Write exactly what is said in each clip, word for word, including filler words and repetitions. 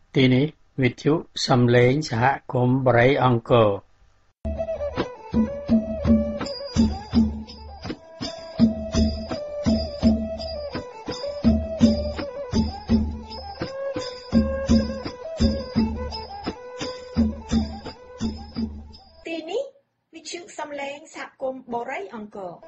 ទីនេះវិទ្យុសំឡេងសហគមន៍បរិយអង្គរទីនេះវិទ្យុសំឡេងសហគមន៍បរិយអង្គរ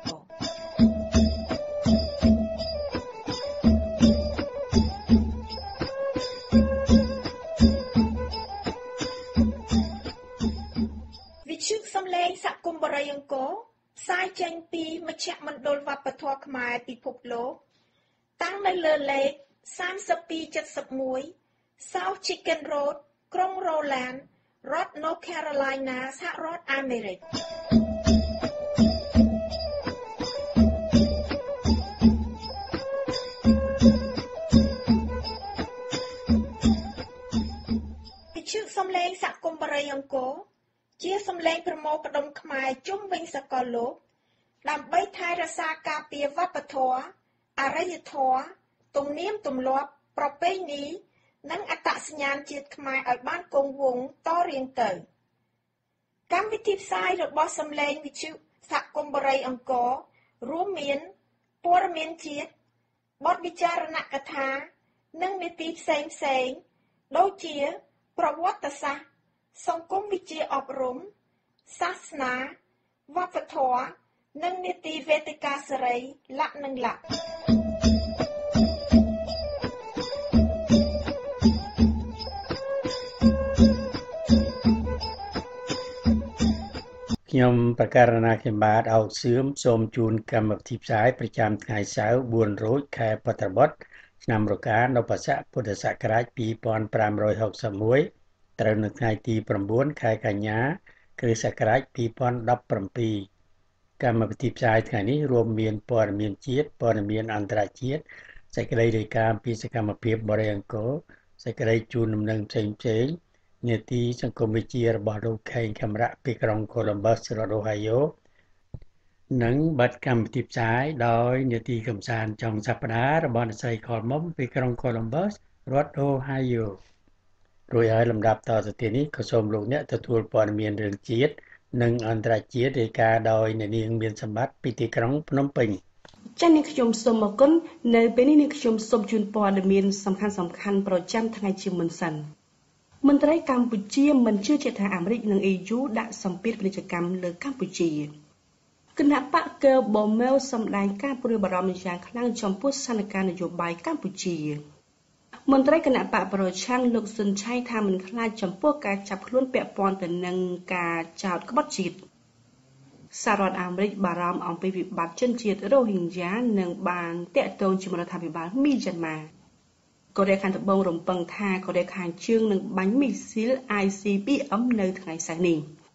សំឡេងសហគមន៍បរិយអង្គរផ្សាយចេញពីមជ្ឈមណ្ឌលវប្បធម៌ខ្មែរពិភពលោកតាំងនៅលើលេខសាមសិបពីរចិតសិបមួយ South Chicken Road ក្រុង Roland រដ្ឋ North Carolina សហរដ្ឋអាមេរិកវិទ្យុសំឡេងសហគមន៍បរិយអង្គរជាសំឡេងប្រមូលផ្ដុំខ្មែរជុំវិញសកលលោកដើម្បីថែរក្សាការពារវប្បធម៌អរិយធម៌ទំនៀមទម្លាប់ប្រពៃណីនិងអត្តសញ្ញាណជាតិខ្មែរឲ្យបានគង់វង្សតរៀងទៅកម្មវិធីផ្សាយរបស់សំឡេងវិទ្យុសហគមន៍បរិយអង្គររួមមានព័ត៌មានជាតិបទវិចារណកថានិងនីតិផ្សេងផ្សេងដូចជាប្រវត្តិសាស្ត្រសង្គមវិទ្យាអប់រំសាសនាវប្បធម៌និងនីតិវេទិកាសេរីលក្ខនឹងលក្ខខ្ញុំប្រកាសណាខ្ញុំបាទអោកសឿមសូមជូនកម្មវិធីផ្សាយប្រចាំថ្ងៃសៅរ៍បួនរោចខែពុត្របុត្រឆ្នាំរកានៅបស្ស័កពុទ្ធសករាជពីរពាន់ប្រាំរយហុកសិបមួយត្រូវនៅថ្ងៃទី៩ខែកញ្ញាគ្រិស្តសករាជពីរពាន់ដប់ប្រាំពីរកម្មវិធីផ្សាយថ្ងៃនេះរួមមានព័ត៌មានជាតិព័ត៌មានអន្តរជាតិសេចក្តីរាយការណ៍ពីសកម្មភាពបរិយអង្គរសេចក្តីជូនដំណឹងផ្សេងផ្សេងនីតិសង្គមវិទ្យារបស់លោកខេងខេមរៈពីក្រុង Columbus រដ្ឋ Ohio និងប័ណ្ណកម្មវិធីផ្សាយដោយនីតិកំសាន្តចុងសប្តាហ៍របស់អ្នកស្រីខលមុំពីក្រុង Columbus រដ្ឋ Ohioរួចហើយលំដាប់តទៅទៀតនេះក៏សូមលោកអ្នកទទួលព័ត៌មានរឿងជាតិនិងអន្តរជាតិរាយការណ៍ដោយអ្នកនាងមានសម្បត្តិពីទីក្រុងភ្នំពេញចា៎នាងខ្ញុំសូមអរគុណនៅពេលនេះនាងខ្ញុំសូមជូនព័ត៌មានសំខាន់សំខាន់ប្រចាំថ្ងៃជាមុនសិនមន្ត្រីកម្ពុជាមិនជឿជាក់ថាអាមេរិកនិង អេ យូ ដាក់សម្ពាធពាណិជ្ជកម្មលើកម្ពុជាគណៈបកកើបូមែលសម្ដែងការព្រួយបារម្ភយ៉ាងខ្លាំងចំពោះស្ថានភាពនយោបាយកម្ពុជាមន្ត្រីគណៈបកប្រឆាំងលោកស៊ុនឆៃថាមិនខ្លាចចំពោះការចាប់ខ្លួនពាក់ព័ន្ធទៅនឹងការចោទក្បត់ជាតិសហរដ្ឋអាមេរិកបារម្ភអំពីវិបត្តិជនជាតិរ៉ូហីងយ៉ានិងបានតាក់ទងជាមួយរដ្ឋាភិបាលមីយ៉ាន់ម៉ាកូរ៉េខាងត្បូងរំពឹងថាកូរ៉េខាងជើងនឹងបាញ់មីស៊ីល ไอ ซี บี เอ็ม នៅថ្ងៃសៅរ៍នេះ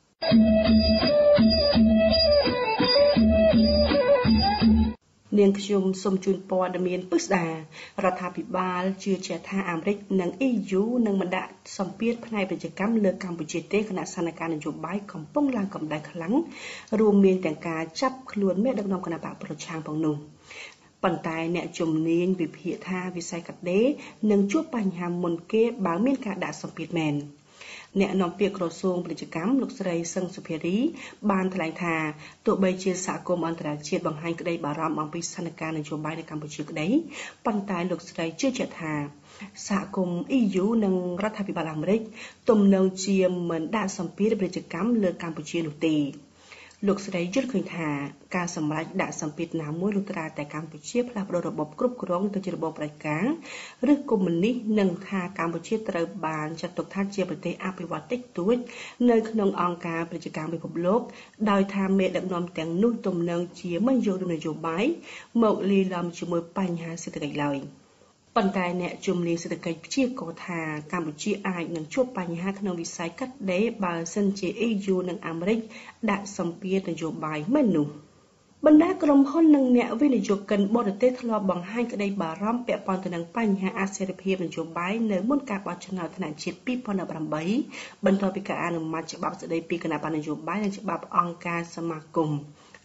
នាងខ្ញុំសូមជូនព័ត៌មានពិស្ដារដ្ឋាភិបាលជឿជាក់ថាអាមេរិកនិង អេ យូ នឹងមិនដាក់សម្ពាធផ្នែកពាណិជ្ជកម្មលើកម្ពុជាទេគណៈស្ថានភាពនយោបាយកំពុងឡើងកម្ដៅខ្លាំងរួមមានទាំងការចាប់ខ្លួនមេដឹកនាំគណៈបកប្រឆាំងផងនោះប៉ុន្តែអ្នកជំនាញវិភាគថាវិស័យកាត់ដេរនឹងជួបបញ្ហាមុនគេបើមានការដាក់សម្ពាធមែនអ្នកនាំពាក្យក្រសួងពាណិជ្ជកម្មលោកស្រីសឹងសុភារីបានថ្លែងថាទោះបីជាសហគមន៍អន្តរជាតិបង្ហាញក្តីបារម្ភអំពីស្ថានភាពនយោបាយនៅកម្ពុជាក្តីប៉ុន្តែលោកស្រីជឿជាក់ថាសហគមន៍ អេ យូ និងរដ្ឋាភិបាលអាមេរិកទំនងជាមិនដាក់សម្ពាធពាណិជ្ជកម្មលើកម្ពុជានោះទេលោកស្រីយល់ឃើញថាការសម្រេចដាក់សម្ពាធណាមួយលុះត្រាតែកម្ពុជាផ្លាស់ប្តូររបបគ្រប់គ្រងទៅជារបបផ្ដាច់ការឬកុម្មុយនីសនិងថាកម្ពុជាត្រូវបានចាត់ទុកថាជាប្រទេសអភិវឌ្ឍតិចតួចនៅក្នុងអង្គការពាណិជ្ជកម្មពិភពលោកដោយថាមេដឹកនាំទាំងនោះទំនងជាមិនយកនយោបាយមកលាយឡំជាមួយបញ្ហាសេដ្ឋកិច្ចឡើយប៉ុន្តែអ្នកជំនាញសេដ្ឋកិច្ចព្យាករណ៍ថាកម្ពុជាអាចនឹងជួបបញ្ហាក្នុងវិស័យកាត់ដេរបើសិនជា អេ យូ និងអាមេរិកដាក់សម្ពាធនយោបាយមែននោះបណ្ដាក្រុមហ៊ុននិងអ្នកវិនិយោគិនបរទេសធ្លាប់បង្ហាញក្តីបារម្ភពាក់ព័ន្ធទៅនឹងបញ្ហាអស្ថិរភាពនយោបាយនៅមុនការបោះឆ្នោតថ្នាក់ជាតិពីរពាន់ដប់ប្រាំបីបន្ទាប់ពីការអនុម័តច្បាប់ស្តីពីគណៈបណ្ឌនយោបាយនិងច្បាប់អង្គការសមាគម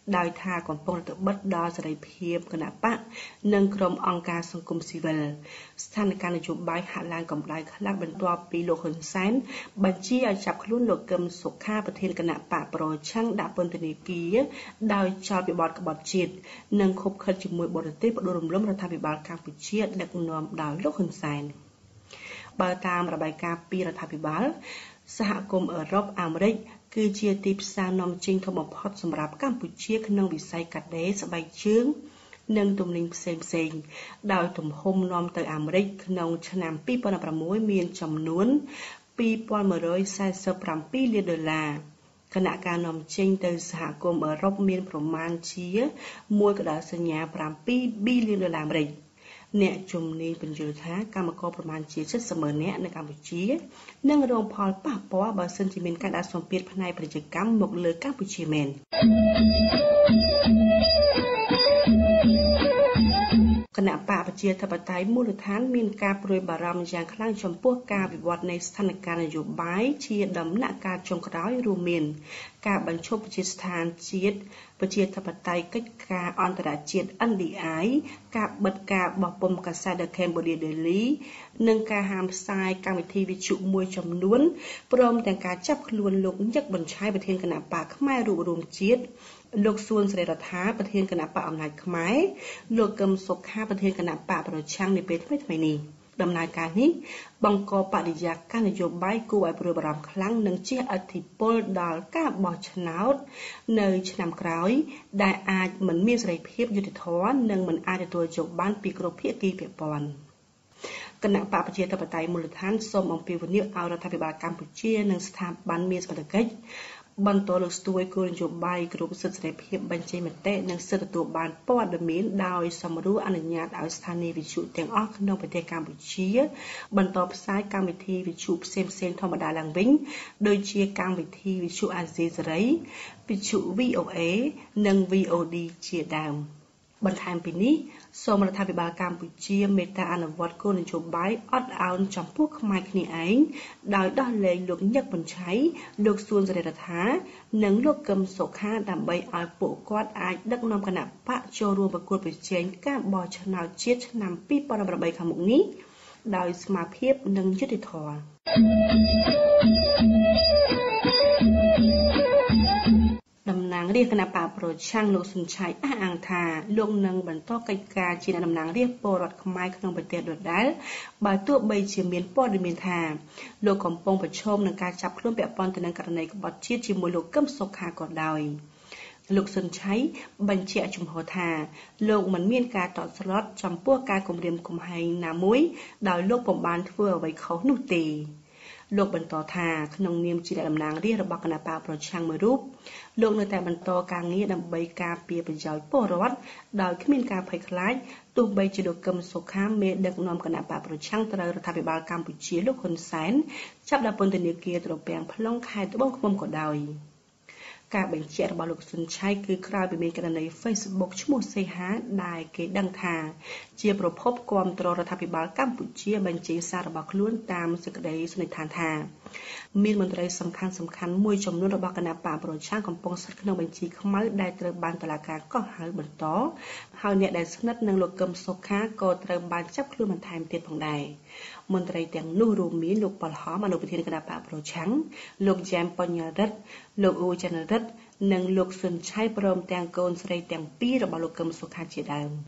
ដោយថាកំពុងទៅបិទដល់សេរីភាពគណបកនិងក្រុមអង្គការសង្គមស៊ីវិលស្ថានភាពនយោបាយហាក់ឡើងកម្ដៅខ្លាំងបន្ទាប់ពីលោកហ៊ុនសែនបញ្ជាឲ្យចាប់ខ្លួនលោកកឹមសុខាប្រធានគណៈបកប្រឆាំងដាក់ពន្ធនាគារដោយចោទពីបទក្បត់ជាតិនិងខុបខិតជាមួយបរទេសផ្ដួលរំលំរដ្ឋាភិបាលកម្ពុជាដឹកនាំដោយលោកហ៊ុនសែនបើតាមរបាយការណ៍ពីរដ្ឋាភិបាលសហគមន៍អឺរ៉ុបអាមេរិកគឺជាទីផ្សារនាំចេញធំបំផុតសម្រាប់កម្ពុជាក្នុងវិស័យកាដេស្បែកជើងនិងទំនិញផ្សេងផ្សេងដោយទំហំនាំទៅអាមេរិកក្នុងឆ្នាំពីរពាន់ប្រាំមួយមានចំនួនពីរពាន់មួយរយសែសិបប្រាំពីរលានដុល្លារគណៈការនាំចេញទៅសហគមន៍អឺរ៉ុបមានប្រមាណជាមួយកណ្ដាលសញ្ញាប្រាំពីរប៊ីលានដុល្លារអាមេរិកអ្នកជំនាញបញ្យល់ថាកម្មករប្រមាណជាសិបម៉ឺននាក់នៅកម្ពុជានឹងរងផលប៉ះពាល់បើសិនជាមានការដាក់សម្ពាធផ្នែកពាណិជ្ជកម្មមកលើកម្ពុជាមែនគណៈបកប្រជាធិបតេយ្យមូលដ្ឋានមានការព្រួយបារម្ភយ៉ាងខ្លាំងចំពោះការវិវត្តនៃស្ថានភាពនយោបាយជាដំណាក់កាលចុងក្រោយរួមមានការបញ្ឈប់ប្រជាស្ថានជាតិប្រជាធិបតេយ្យកិច្ចការអន្តរជាតិ អិន ឌី អាយ ការបិទការបោះពុម្ពកាសែត The Cambodia Daily និងការហាមផ្សាយកម្មវិធីវិទ្យុមួយចំនួនព្រមទាំងការចាប់ខ្លួនលោកញឹកបញ្ឆៃប្រធានគណៈបកផ្នែករួបរวมជាតិលោកសួនសេរីរដ្ឋាប្រធានគណៈបកអំណាចខ្មែរលោកកឹមសុខាប្រធានគណៈបកប្រឆាំងនាពេលថ្មីៗនេះដំណើរការនេះបង្កបរិយាកាសនយោបាយគួរឲ្យព្រួយបារម្ភខ្លាំងនិងជះឥទ្ធិពលដល់ការបោះឆ្នោតនៅឆ្នាំក្រោយដែលអាចមិនមានសេរីភាពយុត្តិធម៌និងមិនអាចទទួលយកបានពីគ្រប់ភាគីពាក់ព័ន្ធគណៈបកប្រជាធិបតេយ្យមូលដ្ឋានសូមអំពាវនាវឲ្យរដ្ឋាភិបាលកម្ពុជានិងស្ថាប័នមានសមត្ថកិច្ចបន្តលើកស្ទួយគោលនយោបាយគ្រប់សិទ្ធិសេរីភាពបញ្ចេញមតិនិងសិទ្ធិទទួលបានព័ត៌មានដោយសម្រួលអនុញ្ញាតឲ្យស្ថានីយវិទ្យុទាំងអស់ក្នុងប្រទេសកម្ពុជាបន្តផ្សាយកម្មវិធីវិទ្យុផ្សេងៗធម្មតាឡើងវិញដូចជាកម្មវិធីវិទ្យុអាស៊ីសេរីវិទ្យុ វី អូ អេ និង វី អូ ឌី ជាដើមបន្ថែមពីនេះសូមរដ្ឋាភិបាលកម្ពុជាមេត្តាអនុវត្តគោលនយោបាយអត់ឱនចំពោះខ្មែរគ្នាឯងដោយដោះលែងលោកញឹកបញ្ឆៃលោកសួនសេរីរដ្ឋានិងលោកកឹមសុខាដើម្បីឲ្យពួកគាត់អាចដឹកនាំគណៈបកចូលរួមប្រកួតប្រជែងការបោះឆ្នោតជាតិឆ្នាំពីរពាន់ប្រាំបីខាងមុខនេះដោយស្មារតីនិងយុត្តិធម៌តំណាងរាស្ត្រគណៈបកប្រឆាំងលោកសុនឆៃអះអាងថាលោកនឹងបន្តកិច្ចការជាតំណាងរាស្ត្រពលរដ្ឋខ្មែរក្នុងប្រទេសដដែលបើទោះបីជាមានព័ត៌មានថាលោកកំពុងប្រឈមនឹងការចាប់ខ្លួនពាក់ព័ន្ធទៅនឹងករណីក្បត់ជាតិជាមួយលោកកឹមសុខាក៏ដោយលោកសុនឆៃបញ្ជាក់ជំហរថាលោកមិនមានការតក់ស្លុតចំពោះការគំរាមកំហែងណាមួយដោយលោកពុំបានធ្វើអ្វីខុសនោះទេលោកបន្តថាក្នុងនាមជាតំណាងរាស្ត្ររបស់គណៈបកប្រឆាំងមួយរូបលោកនៅតែបន្តការងារដើម្បីការពារប្រយោជន៍ពលរដ្ឋដោយគ្មានការភ័យខ្លាចទោះបីជាលោកកឹមសុខាមេដឹកនាំគណៈបកប្រឆាំងត្រូវរដ្ឋាភិបាលកម្ពុជាលោកហ៊ុនសែនចាប់ដាក់ពន្ធនាគារត្រពាំង plong ខេត្តត្បូងឃ្មុំក៏ដោយការបញ្ជាក់របស់លោកសុនឆៃគឺក្រោយពីមានករណី Facebook ឈ្មោះសេហាដែលគេដឹងថាជាប្រភពគាំទ្ររដ្ឋាភិបាលកម្ពុជាបញ្ចេញសាររបស់ខ្លួនតាមសេចក្តីសន្និដ្ឋានថាមានមន្ត្រីសំខាន់សំខាន់មួយចំនួនរបស់គណៈបកប្រឆាំងកំពុងស្ថិតក្នុងបញ្ជីខ្មៅដែលត្រូវបានតុលាការកោះហៅបន្តហើយអ្នកដែលស្និទ្ធនឹងលោកកឹមសុខាក៏ត្រូវបានចាប់ខ្លួនបន្ថែមទៀតផងដែរមន្ត្រីទាំងនោះរួមមានលោកប៉ាល់ហមអនុប្រធានគណៈបកប្រឆាំងលោកយ៉ែមបញ្ញរិទ្ធលោកអ៊ូចន្ទរិទ្ធនិងលោកសុនឆៃព្រមទាំងកូនស្រីទាំងពីររបស់លោកកឹមសុខាជាដើម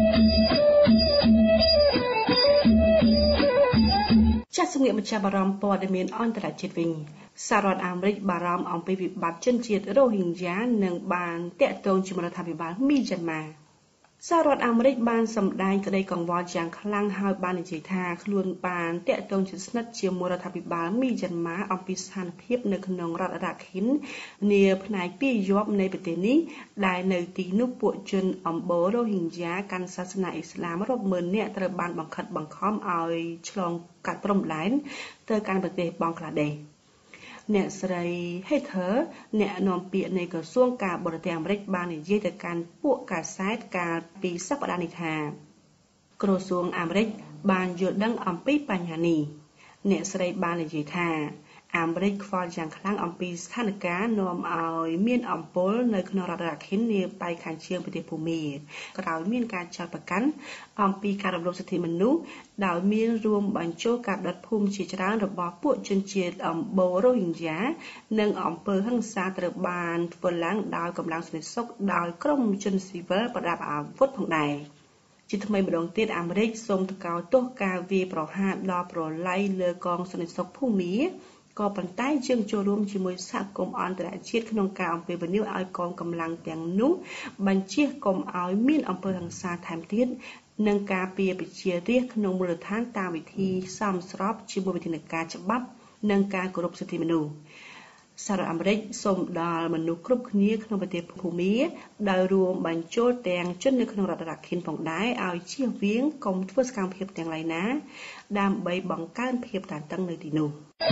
ចាត់សម្ងាត់ម្ចាស់បារម្ភព័ត៌មានអន្តរជាតិវិញសហរដ្ឋអាមេរិកបារម្ភអំពីវិបត្តិជនជាតិរ៉ូហីងយ៉ានិងបានតាក់ទងជាមួយរដ្ឋាភិបាលមីយ៉ាន់ម៉ាសហរដ្ឋអាមេរិកបានសម្ដែងក្តីកង្វល់យ៉ាងខ្លាំងហើយបាននិយាយថាខ្លួនបានតាក់ទងជិតស្និទ្ធជាមួយរដ្ឋាភិបាលមីយ៉ាន់ម៉ាអំពីស្ថានភាពនៅក្នុងរដ្ឋរ៉ាខិននាផ្នែកពាយ័ព្យនៃប្រទេសនេះដែលនៅទីនោះពួកជនអំបូររ៉ូហីងយ៉ាកាន់សាសនាអ៊ីស្លាមរាប់ម៉ឺននាក់ត្រូវបានបង្ខិតបង្ខំឲ្យឆ្លងកាត់ព្រំដែនទៅកាន់ប្រទេសបង់ក្លាដេសអ្នកស្រី Heather អ្នកនាំពាក្យនៃក្រសួងការបរទេសអាមេរិកបាននិយាយទៅកាន់ពួកកាសែតកាលពីសប្តាហ៍នេះថាក្រសួងអាមេរិកបានយល់ដឹងអំពីបញ្ហានេះអ្នកស្រីបាននិយាយថាអាមេរិកខ្វល់យ៉ាងខ្លាំងអំពីស្ថានភាពនាំឲ្យមានអំពើនៅក្នុងរដ្ឋ Rakhine នាប៉ែកខាងជើងប្រទេសភូមាក្រោយមានការចោទប្រកាន់អំពីការរំលោភសិទ្ធិមនុស្សដោយមានរួមបញ្ចូលការដុតភូមិជាច្រើនរបស់ពួកជនជាតិអំបូរ Rohingya និងអំពើហិង្សាត្រូវបានធ្វើឡើងដោយកម្លាំងសន្តិសុខដោយក្រុមជនស៊ីវិលប្រដាប់អាវុធផងដែរជាថ្មីម្ដងទៀតអាមេរិកសូមថ្កោលទោសការវាយប្រហារដល់ប្រឡ័យលើកងសន្តិសុខភូមាក៏ប៉ុន្តែយើងចូលរួមជាមួយសហគមន៍អន្តរជាតិក្នុងការអំពាវនាវឲ្យកងកម្លាំងទាំងនោះបញ្ជាកុំឲ្យមានអំពើហិង្សាថែមទៀតនិងការពារប្រជារាស្ត្រក្នុងមូលដ្ឋានតាមវិធីសមស្របជាមួយវិធានការច្បាប់និងការគោរពសិទ្ធិមនុស្សសហរដ្ឋអាមេរិកសូមដល់មនុស្សគ្រប់គ្នាក្នុងប្រទេសភូមាដោយរួមបញ្ចូលទាំងជននៅក្នុងរដ្ឋ Rakhine ផងដែរឲ្យជៀសវាងកុំធ្វើសកម្មភាពទាំងឡាយណាដើម្បីបង្កើនភាពតានតឹងនៅទីនោះ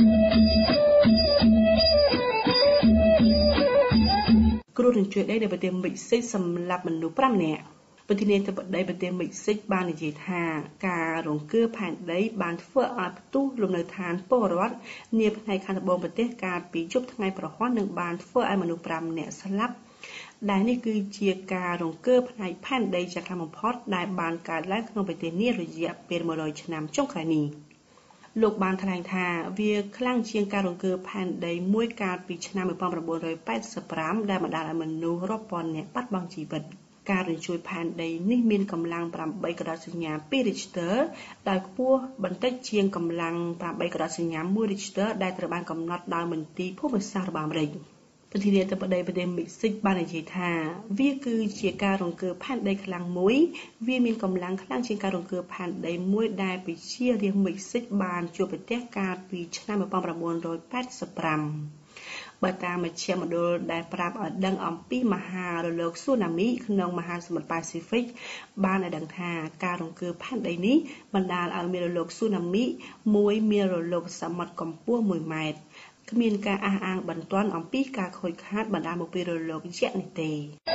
គ្រោះរញ្ជួយដីនៅប្រទេសមិចស៊ិកសម្លាប់មនុស្សប្រាំនាក់ប្រធានាធិបតីប្រទេសមិចស៊ិកបាននិយាយថាការរង្គើផែនដីបានធ្វើឲ្យផ្ទុះលំនៅឋានពលរដ្ឋនាផ្នែកខាងត្បូងប្រទេសកាលពីយប់ថ្ងៃប្រហ័សនិងបានធ្វើឲ្យមនុស្សប្រាំនាក់ស្លាប់ដែលនេះគឺជាការរង្គើផ្នែកផែនដីយ៉ាងខ្លាំងបំផុតដែលបានកើតឡើងក្នុងប្រទេសនេះរយៈពេលមួយរយឆ្នាំចុងក្រោយនេះលោកបានថ្លែងថាវាខ្លាំងជាងការរង្គើផែនដីមួយកាលពីឆ្នាំmột nghìn chín trăm tám mươi lămដែលបណ្ដាលឲ្យមនុស្សរាប់ពាន់នាក់បាត់បង់ជីវិតការរញ្ជួយផែនដីនេះមានកម្លាំងប្រាំបីក្រដាសសញ្ញាពីរ Richter ដោយខ្ពស់បន្តិចជាងកម្លាំងប្រាំបីក្រដាសសញ្ញាមួយ Richter ដែលត្រូវបានកំណត់ដោយមន្ទីរភូមិសាស្ត្ររបស់អាមេរិកប្រធានាធិបតីប្រទេសមិចស៊ិកបាននិយាយថាវាគឺជាការរង្គើផែនដីខ្លាំងមួយវាមានកម្លាំងខ្លាំងជាងការរង្គើផែនដីមួយដែលប្រជារាស្ត្រមិចស៊ិកបានជួបប្រទះកាលពីឆ្នាំmột nghìn chín trăm tám mươi lămបើតាមមជ្ឈមណ្ឌលដែលប្រាប់ឲ្យដឹងអំពីមហារលកស៊ូណាមីក្នុងមហាសមុទ្រប៉ាស៊ីហ្វិកបានឲ្យដឹងថាការរង្គើផែនដីនេះបណ្ដាលឲ្យមានរលកស៊ូណាមីមួយមានរលកសមុទ្រកម្ពស់មួយម៉ែត្រគ្មានការអះអាងបន្ទាន់អំពីការខូចខាតបណ្ដាលមកពីរលកយក្សនេះទេ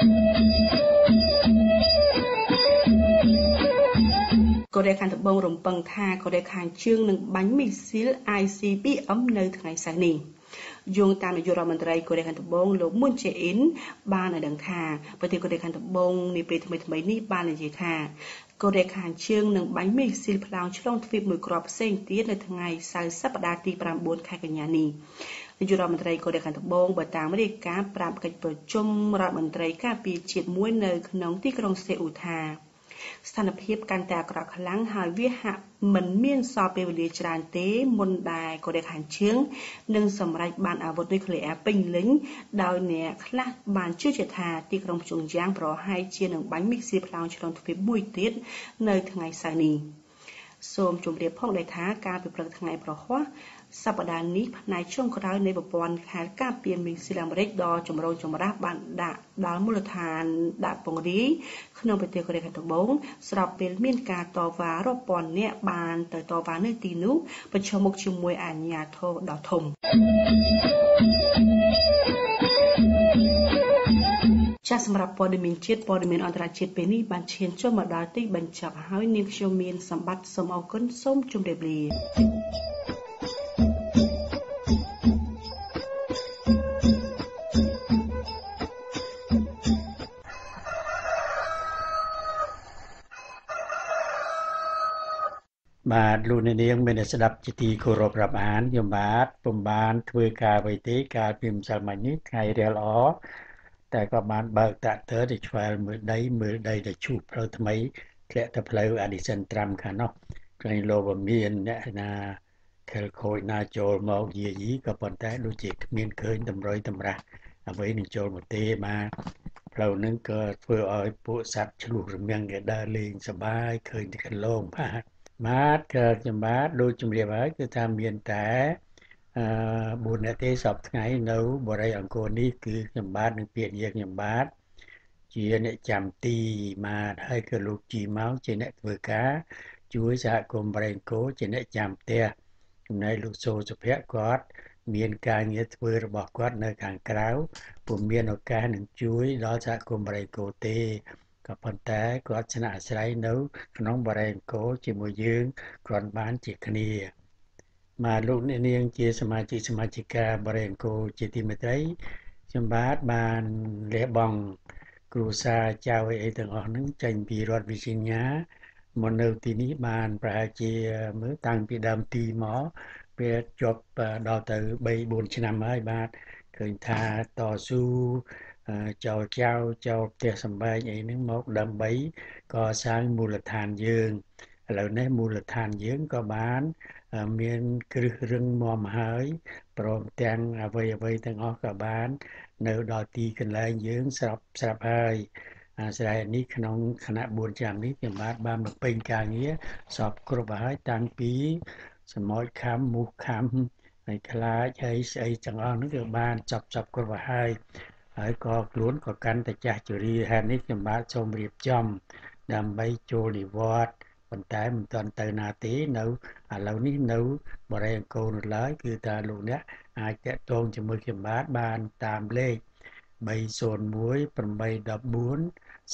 កូរ៉េខាងត្បូងរំពឹងថាកូរ៉េខាងជើងនឹងបាញ់មីស៊ីល I C B M នៅថ្ងៃសៅរ៍នេះយោងតាមនាយករដ្ឋមន្ត្រីកូរ៉េខាងត្បូងលោក Moon Jae-in បានឲ្យដឹងថាប្រទេសកូរ៉េខាងត្បូងនាពេលថ្មីៗនេះបាននិយាយថាកូរ៉េខាងជើងនឹងបាញ់មីស៊ីលផ្លោងឆ្លងទ្វីបមួយគ្រាប់ផ្សេងទៀតនៅថ្ងៃសៅរ៍សប្តាហ៍ទី៩ខែកញ្ញានេះនាយករដ្ឋមន្ត្រីកូរ៉េខាងត្បូងបើតាមរាយការណ៍ប្រាប់កិច្ចប្រជុំរដ្ឋមន្ត្រីការពារជាតិមួយនៅក្នុងទីក្រុងសេអ៊ូថាស្ថានភាពកាន់តែអាក្រក់ខ្លាំងហើយវាហាក់មិនមានសល់ពេលវេលាច្រើនទេមុនដែលកូរ៉េខាងជើងនឹងសម្រេចបានអាវុធនុយក្លេអ៊ែរពេញលេញដោយអ្នកខ្លះបានជឿជាក់ថាទីក្រុងព្យុងយ៉ាងប្រហែលជានឹងបាញ់មីស៊ីលផ្លោងឆ្លងទ្វីបមួយទៀតនៅថ្ងៃសៅរ៍នេះសូមជម្រាបផងដែរថាការពិព្រឹកថ្ងៃប្រហ័សសប្តាហ៍នេះផ្នែកចុងក្រោយនៃប្រព័ន្ធខែលការពារមីស៊ីលអាមេរិកដ៏ចម្រូងចម្រាសបានដាក់ដល់មូលដ្ឋានដាក់ពង្រាយក្នុងប្រទេសកូរ៉េខាងត្បូងស្របពេលមានការតវ៉ារាប់ពាន់នាក់បានទៅតវ៉ានៅទីនោះប្រឈមមុខជាមួយអាជ្ញាធរដ៏ធំចាសសម្រាប់ព័ត៌មានជាតិព័ត៌មានអន្តរជាតិពេលនេះបានឈានចូលមកដល់ទីបញ្ចប់ហើយនាងខ្ញុំមានសម្បត្តិសូមអរគុណសូមជម្រាបលាបាទលោកអ្នកនាងមានស្ដាប់ជាទីគោរពរាប់អានខ្ញុំបាទពុំបានធ្វើការអ្វីទេកាលពីម្សិលមិញនេះថ្ងៃរៀលល្អតែក៏បានបើកតាក់ទ័រទៅឆ្វែលមើលដីមើលដីទៅឈូសផ្លូវថ្មីធ្លាក់ទៅផ្លូវអឌីសិនត្រាំខាងនោះក្រែងលោកមានអ្នកណាខិលខូចណាចូលមកយាយីក៏ប៉ុន្តែដូចជាគ្មានឃើញតម្រុយតម្រាស់អ្វីនឹងចូលមកទេបាទផ្លូវនឹងក៏ធ្វើឲ្យពួកសត្វឆ្លុះរមាំងគេដើរលេងសប្បាយឃើញតែកន្លងបាទបាទក៏ខ្ញុំបាទដូចជំរាបហើយគឺថាមានតែអឺបួនអ្នកទេសប្តាហ៍ថ្ងៃនៅបរិយាអង្គរនេះគឺខ្ញុំបាទនឹងពាក្យនិយាយខ្ញុំបាទជាអ្នកចាំទីបាទហើយក៏លោកជីមកជាអ្នកធ្វើការជួយសហគមន៍បរិយាអង្គរជាអ្នកចាំផ្ទះចំណែកលោកសូសុភ័ក្រគាត់មានការងារធ្វើរបស់គាត់នៅខាងក្រៅពុំមានឱកាសនឹងជួយដល់សហគមន៍បរិយាអង្គរទេក៏ប៉ុន្តែគាត់ស្នាក់អាស្រ័យនៅក្នុងបរិយាអង្គរជាមួយយើងគ្រាន់បានជាគ្នាបាទលោកអ្នកនាងជាសមាជិកសមាជិកាបរិយាអង្គរជាទីមេត្រីខ្ញុំបាទបានលះបង់គ្រួសារចៅអីទាំងអស់ហ្នឹងចេញពីរដ្ឋ Virginia មកនៅទីនេះបានប្រហែលជាមើលតាំងពីដើមទីមកវាជាប់ដល់ទៅបីបួនឆ្នាំហើយបាទឃើញថាតស៊ូចោលចៅចោលផ្ទះសម្បែងអីហ្នឹងមកដើម្បីកសាងមូលដ្ឋានយើងឥឡូវនេះមូលដ្ឋានយើងក៏បានមានគ្រឹះរឹងមាំហើយព្រមទាំងអ្វីអ្វីទាំងអស់ក៏បាននៅដល់ទីកន្លែងយើងស្រាប់ស្រាប់ហើយអាស្រ័យនេះក្នុងគណៈបួនឆ្នាំនេះខ្ញុំបាទបានមកពេញការងារសពគ្រប់ហើយតាំងពីសមោចខំមុខខំហើយខ្លាចហើយស្អីទាំងអស់នោះគឺបានចប់ចប់គ្រប់ហើយហើយក៏ខ្លួនក៏កាន់តែចាស់ជរាហេតុនេះខ្ញុំបាទសូមរៀបចំដើម្បីចូលនិវត្តន៍ប៉ុន្តែមិនទាន់ទៅណាទេនៅឥឡូវនេះនៅបរិយាអង្គរនៅឡើយគឺថាលោកអ្នកអាចតាក់ទងជាមួយខ្ញុំបាទបានតាមលេខba không một tám một bốn bốn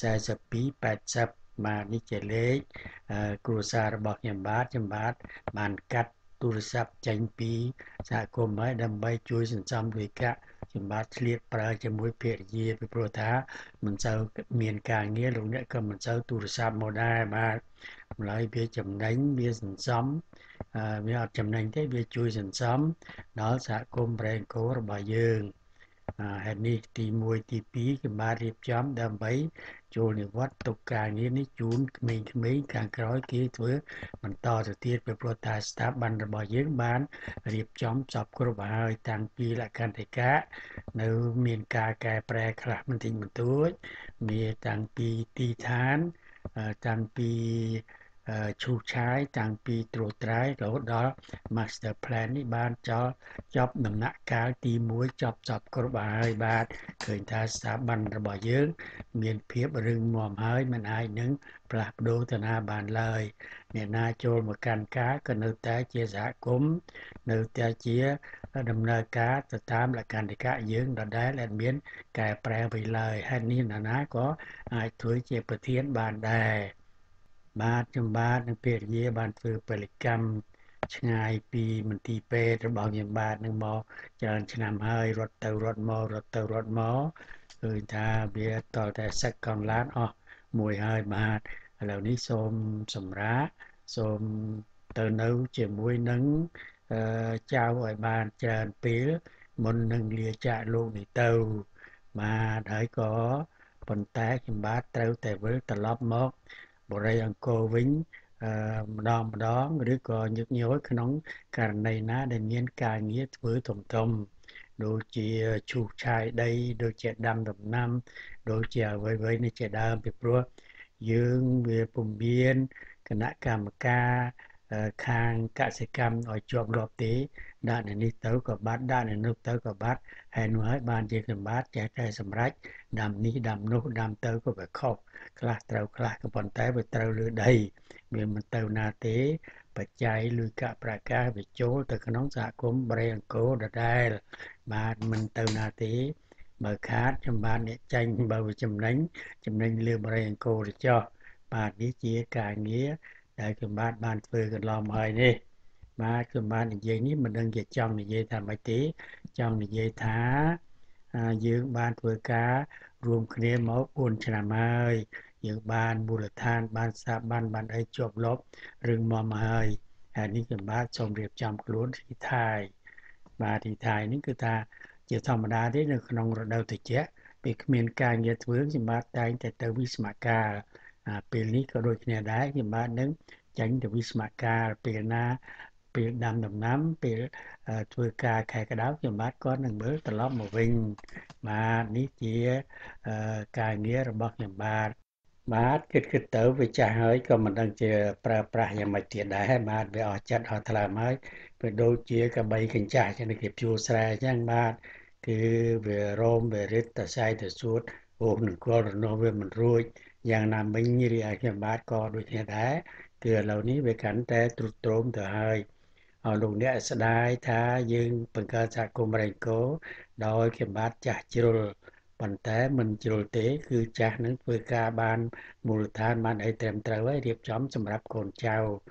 hai hai tám khôngបាទនេះជាលេខគ្រួសាររបស់ខ្ញុំបាទខ្ញុំបាទបានកាត់ទូរស័ព្ទចេញពីសហគមន៍ហើយដើម្បីជួយសន្សំលុយកាក់ខ្ញុំបាទឆ្លៀតប្រើជាមួយភរិយាពីព្រោះថាមិនសូវមានការងារលោកអ្នកក៏មិនសូវទូរស័ព្ទមកដែរបាទម្ល៉េះវាចំណេញវាសន្សំវាអត់ចំណេញទេវាជួយសន្សំដល់សហគមន៍ប្រេងកូរបស់យើងហេតុនេះទីមួយទីពីរខ្ញុំបាទរៀបចំដើម្បីចូលនិវត្តន៍ទុកការងារនេះជូនក្មេងៗខាងក្រោយគេធ្វើបន្តទៅទៀតពីព្រោះថាស្ថាប័នរបស់យើងបានរៀបចំចប់គ្រប់ហើយតាំងពីលក្ខន្តិកៈនៅមានការកែប្រែខ្លះបន្តិចបន្តួចមានតាំងពីទីឋានតាំងពីឈូសឆាយតាំងពីត្រួតត្រាយរហូតដល់ Master Plan នេះបានចោលចប់ដំណាក់កាលទីមួយចប់ចប់គ្រប់ហើយបាទឃើញថាស្ថាប័នរបស់យើងមានភាពរឹងមាំហើយមិនអាចនឹងផ្លាស់ប្ដូរទៅណាបានឡើយអ្នកណាចូលមកកាន់ការក៏នៅតែជាសហគមន៍នៅតែជាដំណើរការទៅតាមលក្ខន្តិកៈយើងដដែលអត់មានកែប្រែអ្វីឡើយហើយនេះណាណាក៏អាចធ្វើជាប្រធានបានដែរបាទខ្ញុំបាទនិងភរិយាបានធ្វើពលកម្មឆ្ងាយពីមន្ទីរពេទ្យរបស់ខ្ញុំបាទនឹងមកច្រើនឆ្នាំហើយរត់ទៅរត់មករត់ទៅរត់មកឃើញថាវាតតែសឹកកង់ឡានអស់មួយហើយបាទឥឡូវនេះសូមសម្រាប់សូមទៅនៅជាមួយនឹងចៅឲ្យបានច្រើនពេលមុននឹងលាចាកលោកនេះទៅបាទហើយក៏ប៉ុន្តែខ្ញុំបាទត្រូវតែវិលត្រឡប់មកបរិយាអង្គរវិញម្ដងម្ដងឬក៏ញឹកញយក្នុងករណីណាដែលមានការងារធ្វើធំធំដូចជាឈូសឆាយដីដូចជាដាំដំណាំដូចជាអ្វីៗនេះជាដើមពីព្រោះយើងវាពុំមានគណៈកម្មការខាងកសិកម្មឲ្យជាប់លាប់ទេដាក់នេះទៅក៏បាត់ដាក់នោះទៅក៏បាត់ហើយនោះហើយបានជាសម្បត្តិចេះតែសម្រេចដាំនេះដាំនោះដាំទៅក៏វាខុសខ្លះត្រូវខ្លះក៏ប៉ុន្តែវាត្រូវលើដីវាមិនទៅណាទេបច្ច័យលុយកប្រកាសវាចូលទៅក្នុងសហគមន៍បរិយាអង្គរដដែលបាទមិនទៅណាទេបើខាតខ្ញុំបានអ្នកចាញ់បើវាចំណេញចំណេញលើបរិយាអង្គរទៅចោះបាទនេះជាការងារដែលខ្ញុំបាទបានធ្វើកន្លងមកហើយនេះបាទខ្ញុំបាននិយាយនេះមិនដឹងជាចង់និយាយថាម៉េចទេចង់និយាយថាយើងបានធ្វើការរួមគ្នាមកបួនឆ្នាំហើយយើងបានមូលដ្ឋានបានស្ថាប័នបានអីជាប់លាប់រឿងមកមកហើយហើយនេះខ្ញុំបាទសូមរៀបចំខ្លួនទីថៃបាទទីថៃនេះគឺថាជាធម្មតាទេនៅក្នុងរដូវត្រជាក់ពេលគ្មានការងារធ្វើខ្ញុំបាទតែងតែទៅវិស្មការពេលនេះក៏ដូចគ្នាដែរខ្ញុំបាទនឹងចាញ់ទៅវិស្មការពេលណាពេលដាំដំណាំពេលធ្វើការខែក្តៅខ្ញុំបាទក៏នឹងមើលត្រឡប់មកវិញបាទនេះជាការងាររបស់ខ្ញុំបាទបាទគិតគិតទៅវាចាស់ហើយក៏មិនដឹងជាប្រើប្រាស់យ៉ាងម៉េចទៀតដែរបាទវាអស់ចិត្តអស់ថ្លើមហើយវាដូចជាកបីកញ្ចាស់ចឹងគេជួស្រែអញ្ចឹងបាទគឺវារោមវារិតតសៃតសួតអូនឹងគល់រនោះវាមិនរួចយ៉ាងណាមិញរីឯខ្ញុំបាទក៏ដូចគ្នាដែរគឺឥឡូវនេះវាកាន់តែទ្រុឌទ្រោមទៅហើយអរលោកអ្នកស្ដាយថាយើងបង្កើតសហគមន៍បរិយាអង្គរដោយខ្ញុំបាទចាស់ជ្រុលប៉ុន្តែមិនជ្រុលទេគឺចាស់នឹងធ្វើការបានមូលដ្ឋានបានអីត្រឹមត្រូវហើយរៀបចំសម្រាប់កូនចៅ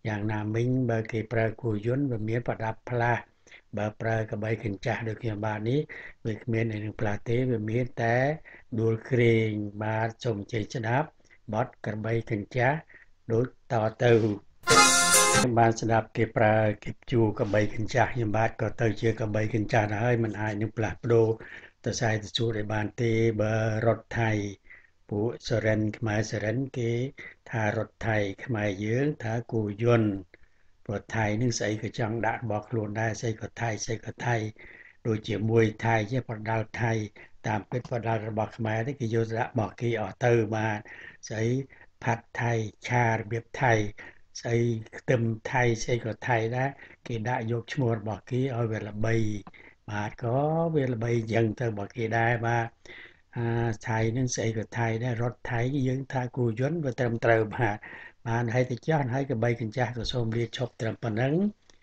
យ៉ាងណាមិញបើគេប្រើគោយន្តវាមានប្រដាប់ផ្លាស់បើប្រើកបីកញ្ចាស់ដូចខ្ញុំបាននេះវាគ្មានអីនឹងផ្លាស់ទេវាមានតែដួលក្រែងបាទសូមជ័យស្ដាប់បត់កបីកញ្ចាស់ដូចតទៅខ្ញុំបានស្ដាប់គេប្រើគេជួកបីកញ្ចាស់ខ្ញុំបាទក៏ទៅជាកបីកញ្ចាស់ហើយมันអាចនឹងផ្លាស់ប្ដូរទៅខ្សែទៅជួឲ្យបានទេបើរថថៃពួកសរិនខ្មែរសរិនគេថារថថៃខ្មែរយើងថាគោយន្តព្រោះថៃនឹងស្អីក៏ចង់ដាក់របស់ខ្លួនដែរស្អីក៏ថៃស្អីក៏ថៃដូចជាមួយថៃជាប្រដាល់ថៃតាមពិតប្រដាល់របស់ខ្មែរទេគេយកដាក់របស់គេអស់ទៅបាទស្អីផាត់ថៃឆារបៀបថៃស្អីខ្ទឹមថៃស្អីក៏ថៃដែរគេដាក់យកឈ្មោះរបស់គេឲ្យវាល្បីបាទក៏វាល្បីយ៉ាងទៅរបស់គេដែរបាទអាថៃនឹងស្អីក៏ថៃដែររត់ថៃយើងថាគូយន្តវាត្រឹមត្រូវបាទបានហើយទៅចាស់ហើយកបីកញ្ចាស់ក៏សូមលាឈប់ត្រឹមប៉ុណ្ណឹង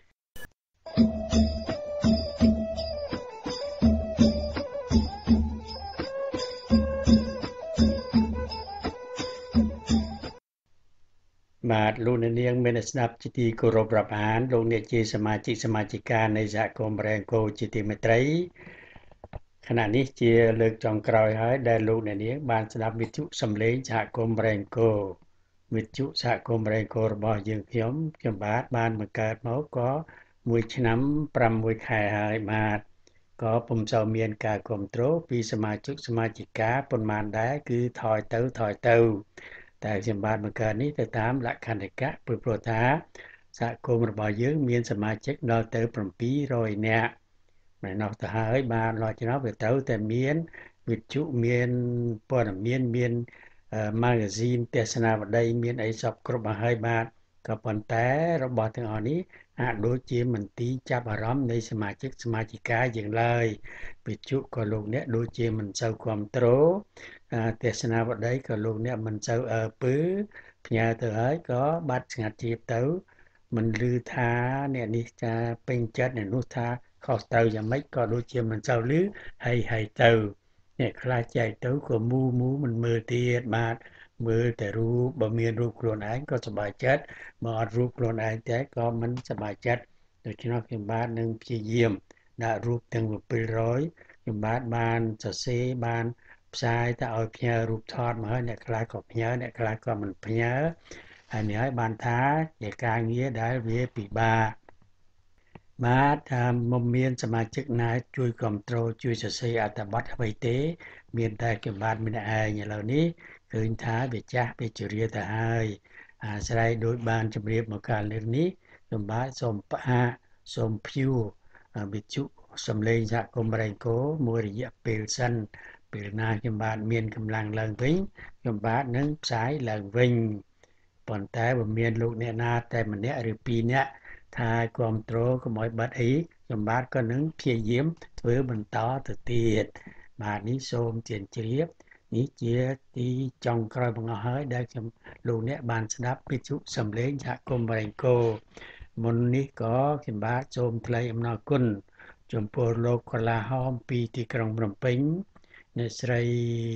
បាទលោកអ្នកនាងមានស្ដាប់ជាទីគោរពរាប់អានលោកអ្នកជាសមាជិកសមាជិកានៃសហគមន៍រ៉ែងកូជាទីមេត្រីខណៈនេះជាលើកចុងក្រោយហើយដែលលោកអ្នកនាងបានស្ដាប់វិទ្យុសំឡេងសហគមន៍រ៉ែងកូវិទ្យុសហគមន៍រ៉ែងកូរបស់យើងខ្ញុំខ្ញុំបាទបានបង្កើតមកក៏មួយឆ្នាំប្រាំមួយខែហើយបាទក៏ពុំសូវមានការគ្រប់គ្រងពីសមាជិកសមាជិកាប៉ុន្មានដែរគឺថយទៅថយទៅតែខ្ញុំបាទបង្កើតនេះទៅតាមលក្ខន្តិកៈព្រោះថាសហគមន៍របស់យើងមានសមាជិកដល់ទៅប្រាំពីររយនាក់ម្ដងទៅហើយបានរកចំណោះវាត្រូវតែមានវិទ្យុមានព័ត៌មានមានម៉ាហ្គាស៊ីនទស្សនាវដ្តីមានអីសពគ្រប់ហើយបាទក៏ប៉ុន្តែរបស់ទាំងអស់នេះហាក់ដូចជាមិនទីចាប់អារម្មណ៍នៃសមាជិកសមាជិកាយ៉ាងឡើយវិទ្យុក៏លោកអ្នកដូចជាមិនសូវគ្រប់គ្រងទស្សនាវដ្តីក៏លោកអ្នកមិនសូវអើពើផ្ញើទៅហើយក៏បាត់ស្ងាត់ជាទៅមិនឮថាអ្នកនេះចាពេញចិត្តអ្នកនោះថាខុសទៅយ៉ាងម៉េចក៏ដូចជាមិនសូវឮហើយហើយទៅអ្នកខ្លះចែកទៅក៏មូមូមិនមើលទៀតបាទមើលតែរូបបើមានរូបខ្លួនឯងក៏សប្បាយចិត្តបើអត់រូបខ្លួនឯងតែក៏មិនសប្បាយចិត្តដូច្នេះខ្ញុំបាទនឹងព្យាយាមដាក់រូបទាំងbảyរយខ្ញុំបាទបានសរសេរបានផ្សាយទៅឲ្យផ្ញើរូបថតមកហើយអ្នកខ្លះក៏ផ្ញើអ្នកខ្លះក៏មិនផ្ញើហើយនេះហើយបានថាជាការងារដែលវាពិបាកបាទថាមិនមានសមាជិកណាជួយគ្រប់គ្រងជួយសរសេរអត្ថបទអ្វីទេមានតែខ្ញុំបាទម្នាក់ឯងឥឡូវនេះឃើញថាវាចាស់វាជរាទៅហើយអាស្រ័យដោយបានជម្រាបមកកាលលើកនេះខ្ញុំបាទសូមផ្អាកសូមព្យួរវិទ្យុសំឡេងសហគមន៍រ៉ែងកូមួយរយៈពេលសិនពេលណាខ្ញុំបាទមានកម្លាំងឡើងវិញខ្ញុំបាទនឹងផ្សាយឡើងវិញប៉ុន្តែបើមានលោកអ្នកណាតែម្នាក់ឬពីរនាក់ថាគ្រប់គ្រងកុំឲ្យបាត់អីខ្ញុំបាទក៏នឹងព្យាយាមធ្វើបន្តទៅទៀតបាទនេះសូមជម្រាបជ្រាបនេះជាទីចុងក្រោយបង្អស់ហើយដែលខ្ញុំលោកអ្នកបានស្ដាប់វិទ្យុសំឡេងសហគមន៍រ៉ែងកូមុននេះក៏ខ្ញុំបាទសូមថ្លែងអំណរគុណចំពោះលោកកលាហោមពីទីក្រុងភ្នំពេញអ្នកស្រី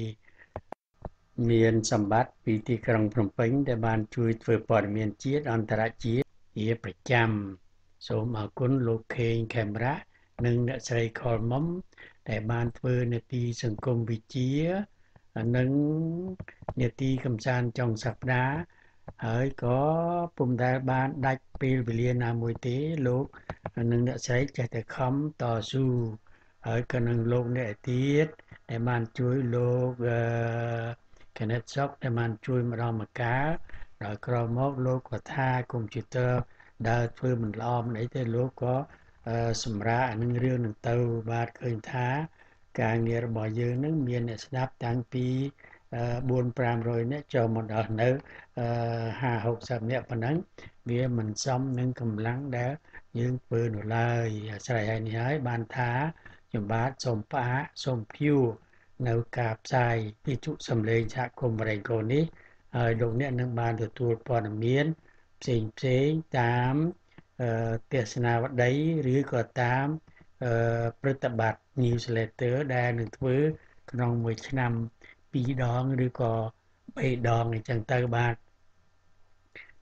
មានសម្បត្តិពីទីក្រុងភ្នំពេញដែលបានជួយធ្វើព័ត៌មានជាតិអន្តរជាតិជាប្រចាំសូមអរគុណលោកខេងខេមរៈនិងអ្នកស្រីខលមុំដែលបានធ្វើនាទីសង្គមវិទ្យានិងនាទីកម្សាន្តចុងសប្តាហ៍ហើយក៏ពុំដែលបានដាច់ពេលវេលាណាមួយទេលោកនិងអ្នកស្រីចេះតែខំតស៊ូហើយក៏នឹងលោកអ្នកទៀតដែលបានជួយលោកអឺកណិតសុកដែលបានជួយម្ដងម្កាលដល់ក្រោយមកលោកក៏ថាកុំព្យូទ័រដើរធ្វើមិនល្អមិនអីទេលោកក៏សម្រាប់នឹងរឿងនឹងទៅបាទឃើញថាការងាររបស់យើងនឹងមានអ្នកស្ដាប់តាំងពីបួនប្រាំរយនាក់ចូលមកដល់នៅហាហកសិបនាក់ប៉ុណ្ណឹងវាមិនសមនឹងកម្លាំងដែលយើងធ្វើនៅឡើយអាស្រ័យហើយនេះហើយបានថាខ្ញុំបាទសូមផ្អាកសូមព្យួរនៅការផ្សាយវិទ្យុសំឡេងសហគមន៍រ៉ែងកូនេះហើយលោកអ្នកនឹងបានទទួលព័ត៌មានផ្សេងផ្សេងតាមទស្សនាវដ្តីឬក៏តាមព្រឹត្តិបទ newsletter ដែលនឹងធ្វើក្នុងមួយឆ្នាំពីរដងឬក៏បីដងអញ្ចឹងទៅបាទ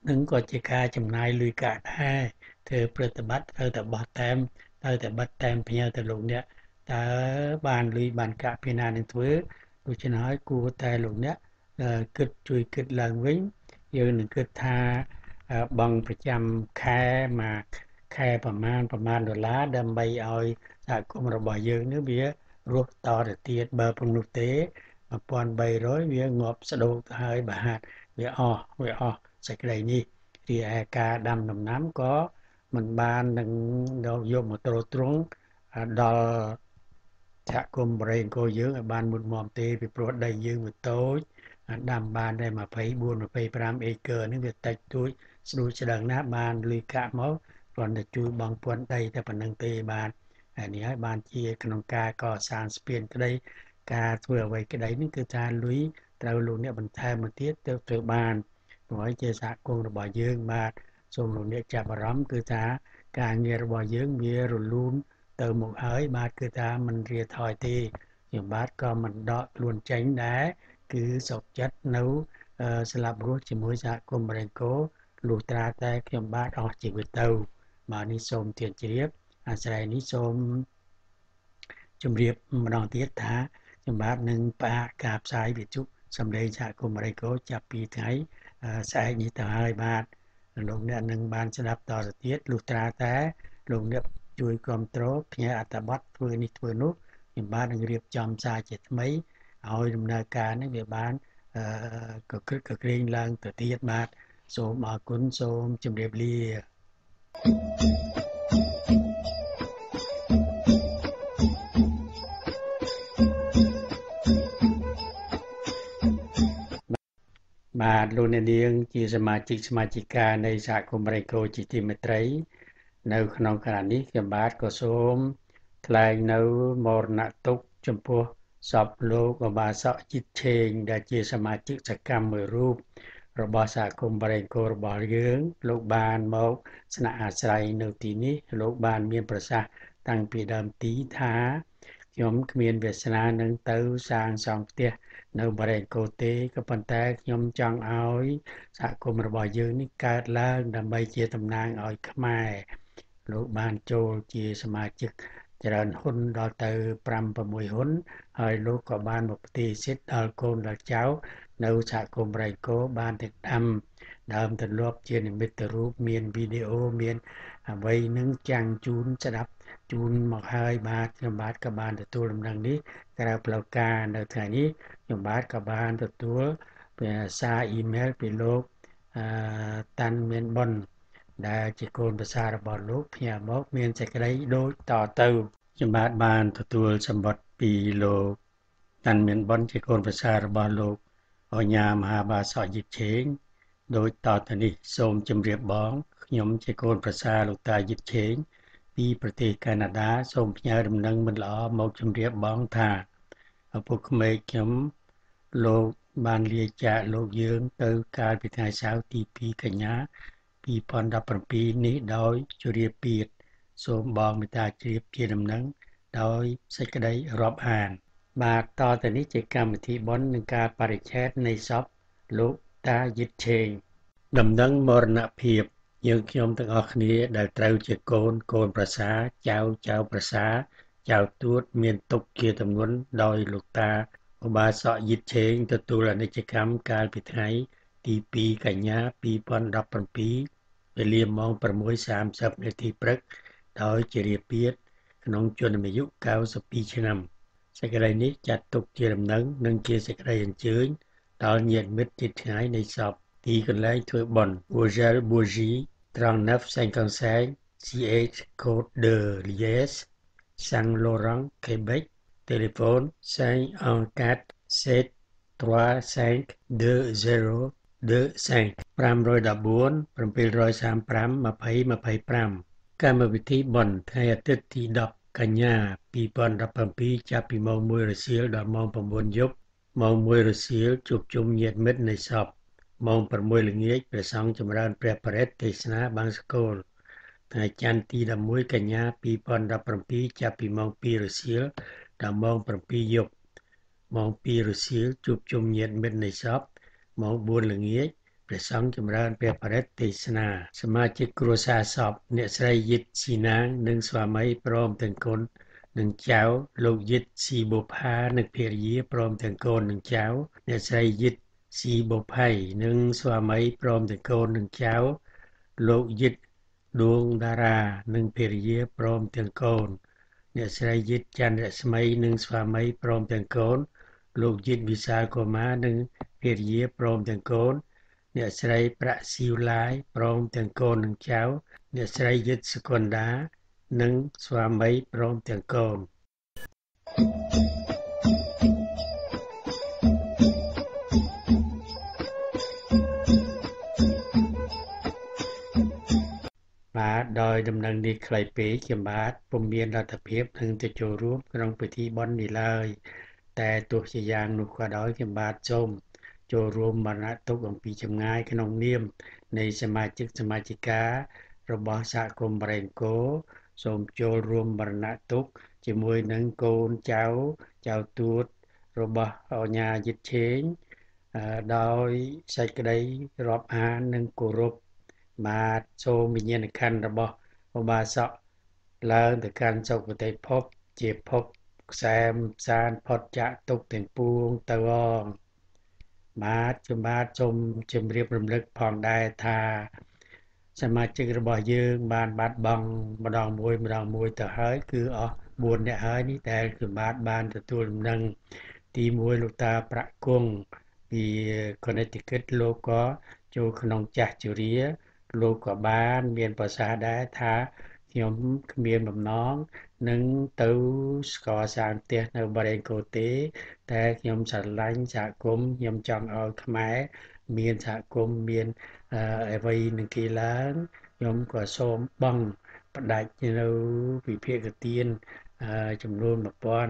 នឹងក៏ជាការចំណាយលុយកាក់ដែរធ្វើប្រតិបត្តិត្រូវតែបោះតែមត្រូវតែបិទតែមផ្ញើទៅលោកអ្នកតើបានលុយបានកាក់ពីណានឹងធ្វើដូច្នេះហើយគួរតែលោកអ្នកគិតជួយគិតឡើងវិញយើងនឹងគិតថាបង់ប្រចាំខែមកខែប្រមាណប្រមាណដុល្លារដើម្បីឲ្យសហគមន៍របស់យើងនេះវារស់តទៅទៀតបើពុំនោះទេmột nghìn ba trămវាងាប់ស្ដោកទៅហើយបាទវាអស់វាអស់សេចក្តីនេះរីឯការដាំដំណាំក៏មិនបាននឹងយកមកទ្រទ្រង់ដល់សហគមន៍បរិយាកាសយើងឲ្យបានមុតមមទេពីព្រោះដីយើងវាតូចដាំបានតែยี่สิบสี่ ยี่สิบห้าអេកឺនេះវាតិចតួចស្ដួចស្ដឹងណាស់បានលុយកាក់មកគ្រាន់តែជួយបងពួនដីតែប៉ុណ្្នឹងទេបានហើយនេះហើយបានជាក្នុងការកសាងស្ពានក្តីការធ្វើអ្វីក្តីនេះគឺថាលុយត្រូវលោកអ្នកបន្ថែមមកទៀតទៅធ្វើបានព្រោះជាសហគមន៍របស់យើងបាទសូមលោកអ្នកចាប់អារម្មណ៍គឺថាការងាររបស់យើងវារលូនទៅមុខហើយបាទគឺថាមិនរាថយទេខ្ញុំបាទក៏មិនដកខ្លួនចេញដែរគឺសុខចិត្តនៅស្លាប់រស់ជាមួយសហគមន៍បរិង្គោលុះត្រាតែខ្ញុំបាទអស់ជីវិតទៅបាទនេះសូមទានជ្រាបអាស្រ័យនេះសូមជម្រាបម្ដងទៀតថាខ្ញុំបាទនឹងផ្អាកការផ្សាយវិទ្យុសម្លេងសហគមន៍បរិង្គោចាប់ពីថ្ងៃស្អែកនេះទៅហើយបាទលោកអ្នកនឹងបានស្ដាប់តទៅទៀតលុះត្រាតែលោកអ្នកជួយគ្រប់គ្រងផ្ញើអត្ថបទធ្វើនេះធ្វើនោះខ្ញុំបាទនឹងរៀបចំសារជាថ្មីឲ្យដំណើរការនេះវាបានក៏គ្រឹកក៏ក្រែងឡើងទៅទៀតបាទសូមអរគុណសូមជម្រាបលាបាទលោកអ្នកនាងជាសមាជិកសមាជិកានៃសហគមន៍បរិង្គោជាទីមេត្រីនៅក្នុងខណៈនេះខ្ញុំបាទក៏សូមថ្លែងនៅមរណទុក្ខចំពោះសពលោកឧបាសកជីតឆេងដែលជាសមាជិកសកម្មមួយរូបរបស់សហគមន៍បរិង្គោរបស់យើងលោកបានមកស្នាក់អាស្រ័យនៅទីនេះលោកបានមានប្រសាសន៍តាំងពីដើមទីថាខ្ញុំគ្មានវាសនានឹងទៅសាងសង់ផ្ទះនៅបរិង្គោទេក៏ប៉ុន្តែខ្ញុំចង់ឲ្យសហគមន៍របស់យើងនេះកើតឡើងដើម្បីជាតំណាងឲ្យខ្មែរលោកបានចូលជាសមាជិកច្រើនហ៊ុនដល់ទៅfive sixហ៊ុនហើយលោកក៏បានមកផ្ទេរសិទ្ធិដល់កូនដល់ចៅនៅសហគមន៍បរិង្គោបានទាំងដាំដើមទន្លាប់ជានិមិត្តរូបមានវីដេអូមានអ្វីនឹងចាំងជូនស្ដាប់ជូនមកហើយបាទខ្ញុំបាទក៏បានទទួលដំណឹងនេះក្រៅផ្លូវការនៅថ្ងៃនេះខ្ញុំបាទក៏បានទទួលសារអ៊ីមែលពីលោកអឺតាន់មានបុនដែលជាកូនប្រសាររបស់លោកផ្ញើមកមានសេចក្តីដូចតទៅខ្ញុំបាទបានទទួលសម្បត្តិពីលោកតាន់មានបុនជាកូនប្រសាររបស់លោកអញ្ញាមហាបាសកយិតឆេងដូចតទៅនេះសូមជម្រាបបងខ្ញុំជាកូនប្រសារលោកតាយិតឆេងពីប្រទេសកាណាដាសូមផ្ញើដំណឹងមិនល្អមកជម្រាបបងថាឪពុកក្មេកខ្ញុំលោកបានលាចាកលោកយើងទៅកាលពីថ្ងៃសៅរ៍ទីtwoកញ្ញាtwo thousand seventeenនេះដោយជរាពៀតសូមបងមេត្តាជ្រាបជាដំណឹងដោយសេចក្តីរាប់អានបាទតទៅនេះជាកម្មវិធីបុណ្យនិងការបរិច្ឆេទនៃសពលោកតាយិតឆេងដំណឹងមរណភាពយើងខ្ញុំទាំងអស់គ្នាដែលត្រូវជាកូនកូនប្រសាចៅចៅប្រសាចៅទួតមានទុកជាទម្ងន់ដោយលោកតាឧបាសកយិតឆេងទទួលអនិច្ចកម្មកាលពីថ្ងៃទីtwoកញ្ញាtwo thousand seventeenវេលាម៉ោងsix thirtyនាទីព្រឹកដោយជរាពៀតក្នុងជនអាយុninety-twoឆ្នាំសេចក្តីនេះចាត់ទុកជាដំណឹងនិងជាសេចក្តីអញ្ជើញដល់ញាតិមិត្តជិតឆ្ងាយនៃសពទីកន្លែងធ្វើបុណ្យ Bourgel Bourgie thirty-nine fifty-five C H Côte de Liesse Saint Laurent Québec téléphone five one four seven three five two zero two five five one four seven thirty-five twenty twenty-fiveកម្មវិធីបុណ្យថ្ងៃអាទិត្យទីtenកញ្ញាtwo thousand seventeenចាប់ពីម៉ោងoneរសៀលដល់ម៉ោងnineយប់ម៉ោងoneរសៀលជួបជុំញាតិមិត្តនៃសពម៉ោងsixល្ងាចព្រះសង្ឃចម្រើនព្រះបរិត្តទេសនាបង្សកូលថ្ងៃច័ន្ទទីelevenកញ្ញាtwo thousand seventeenចាប់ពីម៉ោងtwoរសៀលដល់ម៉ោងsevenយប់ម៉ោងtwoរសៀលជួបជុំញាតិមិត្តនៃសពម៉ោងfourល្ងាចព្រះសង្ឃចម្រើនព្រះបរិត្តទេសនាសមាជិកគ្រួសារសពអ្នកស្រីយិតស៊ីណាងនិងស្វាមីព្រមទាំងកូននិងចៅលោកយិតស៊ីបុផានិងភរិយាព្រមទាំងកូននិងចៅអ្នកស្រីយិតស៊ីបុផៃនិងស្វាមីព្រមទាំងកូននិងចៅលោកយិតដួងតារានិងភរិយាព្រមទាំងកូនអ្នកស្រីយិតច័ន្ទរស្មីនិងស្វាមីព្រមទាំងកូនលោកយិតវិសាលកុមារនិងភរិយាព្រមទាំងកូនអ្នកស្រីប្រាក់ស៊ីវឡាយព្រមទាំងកូននិងចៅអ្នកស្រីយិតសុគន្តានិងស្វាមីព្រមទាំងកូនបាទដោយដំណឹងនេះខ្លីពេកខ្ញុំបាទពុំមានលទ្ធភាពនឹងទៅចូលរួមក្នុងពិធីបុណ្យនេះឡើយតែទោះជាយ៉ាងនោះក៏ដោយខ្ញុំបាទសូមចូលរួមមរណទុក្ខអំពីចម្ងាយក្នុងនាមនៃសមាជិកសមាជិការបស់សហគមន៍បរិង្គោសូមចូលរួមមរណទុក្ខជាមួយនឹងកូនចៅចៅទួតរបស់អញ្ញាយិតឆេងដោយសេចក្តីរាប់អាននិងគោរពបាទសូមវិញ្ញាណក្ខន្ធរបស់ឧបាសកឡើងទៅកាន់សុគតិភពជាភពខ្សែមសានផុតចាកទុក្ខទាំងពួងទៅអងបាទខ្ញុំបាទសូមជម្រាបរំលឹកផងដែរថាសមាជិករបស់យើងបានបាត់បង់ម្ដងមួយម្ដងមួយទៅហើយគឺអស់បួននាក់ហើយនេះដែលខ្ញុំបាទបានទទួលដំណឹងទីមួយលោកតាប្រាក់គង់ពី Connecticut លោកក៏ចូលក្នុងចាស់ជរាលោកក៏បានមានប្រសាសន៍ដែរថាខ្ញុំគ្មានបំណងនឹងទៅស្កសាងផ្ទះនៅបរិង្គោទេតែខ្ញុំស្រឡាញ់សហគមន៍ខ្ញុំចង់ឲ្យខ្មែរមានសហគមន៍មានអ្វីនឹងគេឡើងខ្ញុំក៏សូមបង់ផ្ដាច់នៅវិភាគទានចំនួនmột nghìn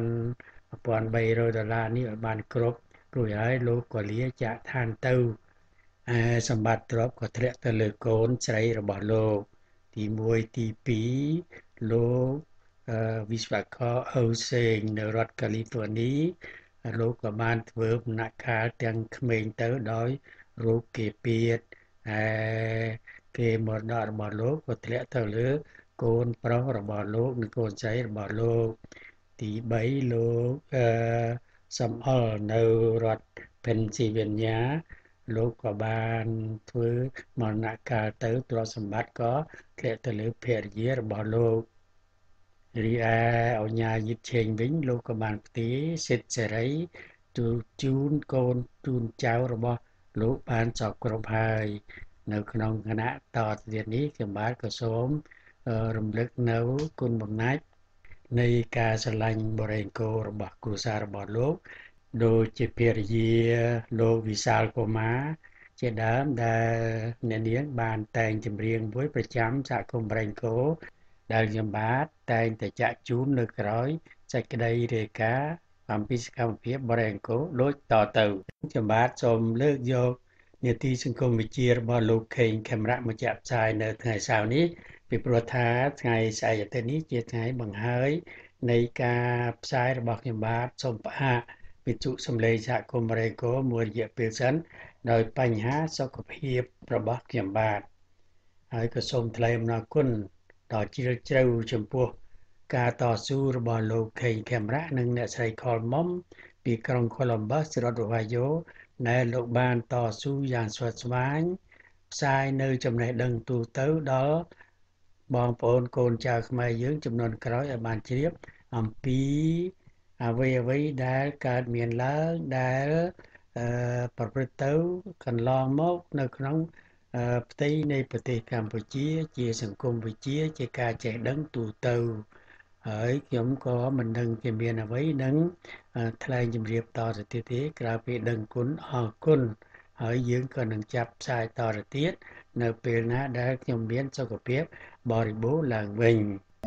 ba trămដុល្លារនេះឲ្យបានគ្រប់រួចហើយលោកក៏លាចាកឋានទៅសម្បត្តិទ្រព្យក៏ធ្លាក់ទៅលើកូនស្រីរបស់លោកទីមួយទីពីរលោកវិស្វករអូសេងនៅរដ្ឋកាលីហ្វ័រញីលោកក៏បានធ្វើដំណាក់កាលទាំងក្មេងទៅដោយរោគគេពៀតហើយគេមរតករបស់លោកក៏ធ្លាក់ទៅលើកូនប្រុសរបស់លោកនិងកូនស្រីរបស់លោកទីបីលោកអឺសំអល់នៅរដ្ឋ Pennsylvania លោកក៏បានធ្វើមរណកាលទៅទ្រព្យសម្បត្តិក៏ធ្លាក់ទៅលើភរិយារបស់លោករីឯអញ្ញាយិតឆេងវិញលោកក៏បានផ្ទេរសិទ្ធិសេរីទូជូនកូនជូនចៅរបស់លោកបានសពគ្រប់ហើយនៅក្នុងគណៈតទៅទៀតនេះខ្ញុំបាទក៏សូមរំលឹកនៅគុណបំណាច់នៃការស្រឡាញ់បរិង្គោរបស់គ្រួសាររបស់លោកដូចជាភរិយាលោកវិសាលកុមារជាដើមដែលអ្នកនាងបានតែងចម្រៀងមួយប្រចាំសហគមន៍បរិង្គោដែលខ្ញុំបាទតែងតែចាក់ជូននៅក្រោយសេចក្តីរាយការណ៍អំពីសកម្មភាពបរិង្គោដូចតទៅខ្ញុំបាទសូមលើកយកនីតិសង្គមវិទ្យារបស់លោកខេងខេមរៈមកចាក់ផ្សាយនៅថ្ងៃសៅរ៍នេះពីព្រោះថាថ្ងៃស្អែកអាទិត្យនេះជាថ្ងៃបង្ហើយនៃការផ្សាយរបស់ខ្ញុំបាទសូមផ្អាកវិទ្យុសំឡេងសហគមន៍បរិង្គោមួយរយៈពេលសិនដោយបញ្ហាសុខភាពរបស់ខ្ញុំបាទហើយក៏សូមថ្លែងអំណរគុណដល់ជ្រាលជ្រៅចំពោះការតស៊ូរបស់លោកខេងខេមរៈនិងអ្នកស្រីខលមុំពីក្រុង Columbus រដ្ឋ Ohio ដែលលោកបានតស៊ូយ៉ាងស្វិតស្វាញផ្សាយនៅចំណេះដឹងទូទៅដល់បងប្អូនកូនចៅខ្មែរយើងចំនួនក្រោយឲ្យបានជ្រាបអំពីអ្វីអ្វីដែលកើតមានឡើងដែលអឺប្រព្រឹត្តទៅកន្លងមកនៅក្នុងផ្ទៃនៃប្រទេសកម្ពុជាជាសង្គមវិទ្យាជាការចេះដឹងទូទៅហើយខ្ញុំក៏មិនដឹងជាមានអ្វីនឹងថ្លែងជម្រាបតទៅទៀតទេក្រៅពីដឹងគុណអរគុណហើយយើងក៏នឹងចាប់ផ្សាយតទៅទៀតនៅពេលណាដែលខ្ញុំមានសុខភាពបរិបូរណ៍ឡើងវិញ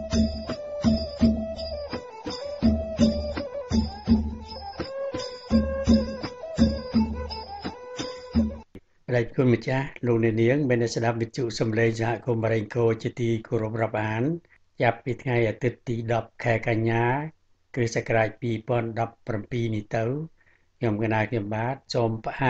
ព្រះគុណម្ចាស់លោកអ្នកនាងមានស្ដាប់វិទ្យុសំឡេងសហគមន៍បរិង្គោជាទីគោរពរាប់អានចាប់ពីថ្ងៃអាទិត្យទីដប់ខែកញ្ញាគ្រិស្តសករាជពីរពាន់ដប់ប្រាំពីរនេះទៅខ្ញុំកណាខ្ញុំបាទសូមផ្អាក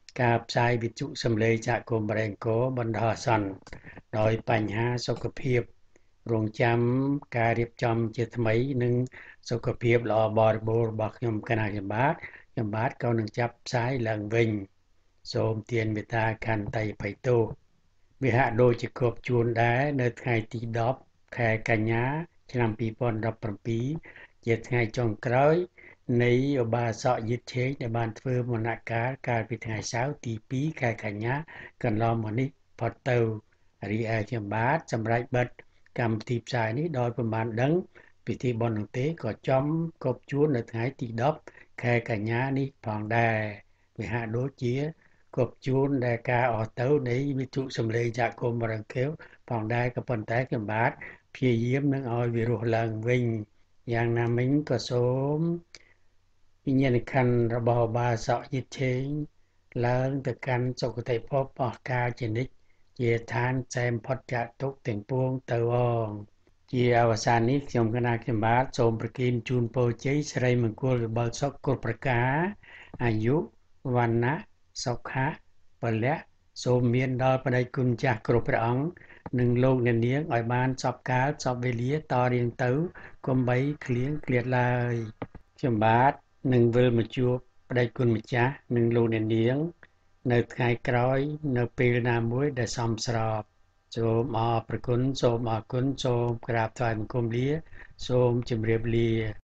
ការផ្សាយវិទ្យុសំឡេងសហគមន៍បារាំងអង្គរបណ្ដោះអាសន្នដោយបញ្ហាសុខភាពរងចាំការរៀបចំជាថ្មីនិងសុខភាពល្អបរិបូរណ៍របស់ខ្ញុំគណៈកម្មការខ្ញុំបាទក៏នឹងចាប់ផ្សាយឡើងវិញសូមទានមេត្តាខន្តីអភ័យទោសវាហាក់ដូចជាគប់ជួនដែរនៅថ្ងៃទីដប់ខែកញ្ញាឆ្នាំពីរពាន់ដប់ប្រាំពីរជាថ្ងៃចុងក្រោយនៃឧបាសកយិទ្ធឆេងដែលបានធ្វើមនការកាលពីថ្ងៃសៅរ៍ទីពីរខែកញ្ញាកន្លងមកនេះផុតទៅរីឯខ្ញុំបាទសម្រាប់បិទកម្មវិធីផ្សាយនេះដោយពុំបានដឹងពិធីបុណ្យនោះទេក៏ចំគប់ជួននៅថ្ងៃទីដប់ខែកញ្ញានេះផងដែរវាហាក់ដូចជាគប់ជួនដែលការអស់ទៅនៃវិទ្យុសំឡេងសហគមន៍បារាំងខេវផងដែរក៏ប៉ុន្តែខ្ញុំបាទព្យាយាមនឹងឲ្យវារស់ឡើងវិញយ៉ាងណាមិញក៏សូមវិញ្ញាណក្ខន្ធរបស់ឧបាសកយិទ្ធឆេងឡើងទៅកាន់សុគតិភពអស់កាលជានិច្ចជាឋានសែមផុតចាកទុក្ខទាំងពួងទៅអងជាអវសាននេះខ្ញុំគណៈខ្ញុំបាទសូមប្រគេនជូនពរជ័យសិរីមង្គលវិបុលសុខគ្រប់ប្រការអាយុវណ្ណៈសុខៈពលៈសូមមានដល់បដិគុណចាស់គ្រប់ព្រះអង្គនិងលោកអ្នកនាងឲ្យបានសពកាលសពវេលាតរៀងទៅកុំបីឃ្លៀងឃ្លាតឡើយខ្ញុំបាទនឹងវិលមកជួបបដិគុណម្ចាស់និងលោកអ្នកនាងនៅថ្ងៃក្រោយនៅពេលណាមួយដែលសមស្របសូមអរព្រគុណសូមអរគុណសូមក្រាបថ្វាយបង្គំលាសូមជម្រាបលា